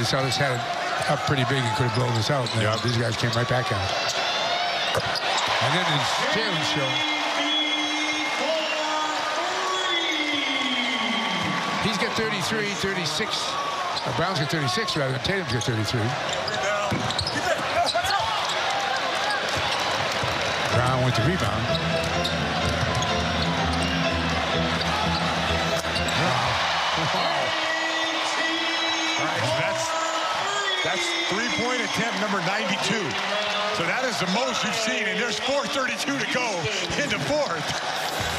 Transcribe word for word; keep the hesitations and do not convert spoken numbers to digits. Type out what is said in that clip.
the Celtics had it up pretty big and could have blown this out. And yep. These guys came right back out. And then there's Jaylen show. He's got thirty-three, thirty-six. Uh, Brown's got thirty-six rather than Tatum's got thirty-three. Brown went to rebound. That's, that's three-point attempt number ninety-two. So that is the most you've seen, and there's four thirty-two to go in the fourth.